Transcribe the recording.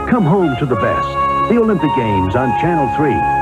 Come home to the best. The Olympic Games on Channel 3.